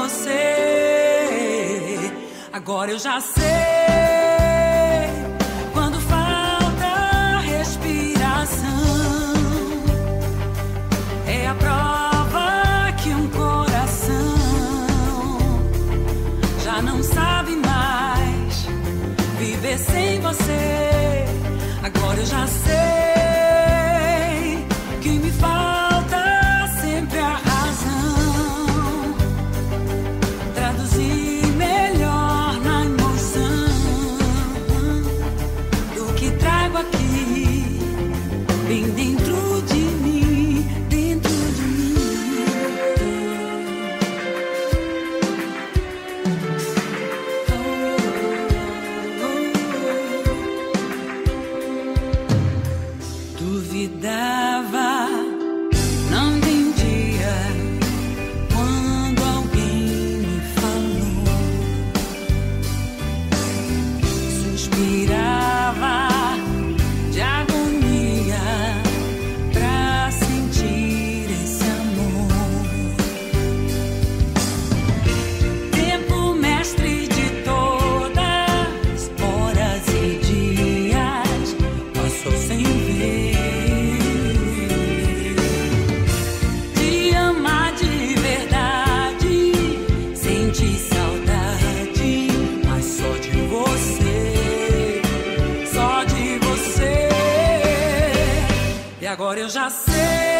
você. Agora eu já sei. Quando falta respiração, é a prova que um coração já não sabe mais viver sem você. Agora eu já sei que me falta sempre a razão. Traduzir melhor na emoção do que trago aqui, bem dentro de mim, dentro de mim. Duvidava, não entendia quando alguém me falou. Suspirava de agonia pra sentir esse amor. Tempo mestre de todas horas e dias passou sem ver. De amar de verdade, senti saudade, mas só de você, só de você. E agora eu já sei.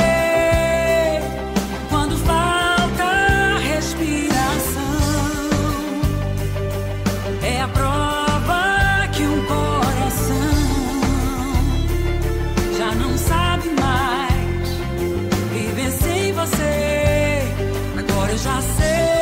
Quando falta respiração, é a prova que um coração já não sabe mais viver sem você. Agora eu já sei.